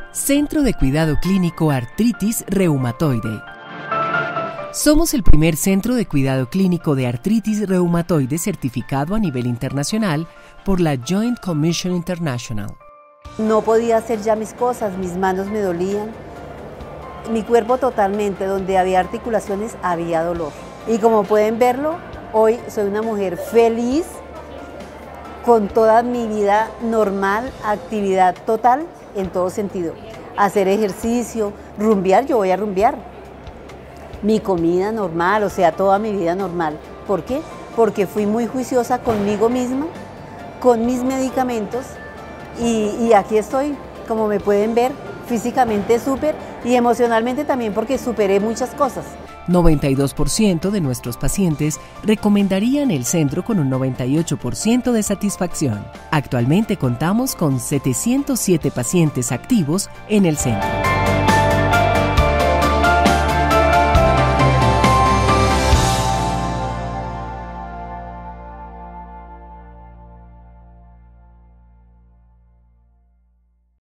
Centro de Cuidado Clínico Artritis Reumatoide. Somos el primer centro de cuidado clínico de artritis reumatoide certificado a nivel internacional por la Joint Commission International. No podía hacer ya mis cosas, mis manos me dolían, mi cuerpo totalmente, donde había articulaciones había dolor. Y como pueden verlo, hoy soy una mujer feliz, con toda mi vida normal, actividad total en todo sentido. Hacer ejercicio, rumbear, yo voy a rumbear. Mi comida normal, o sea, toda mi vida normal. ¿Por qué? Porque fui muy juiciosa conmigo misma, con mis medicamentos y aquí estoy, como me pueden ver, físicamente súper y emocionalmente también porque superé muchas cosas. 92% de nuestros pacientes recomendarían el centro con un 98% de satisfacción. Actualmente contamos con 707 pacientes activos en el centro.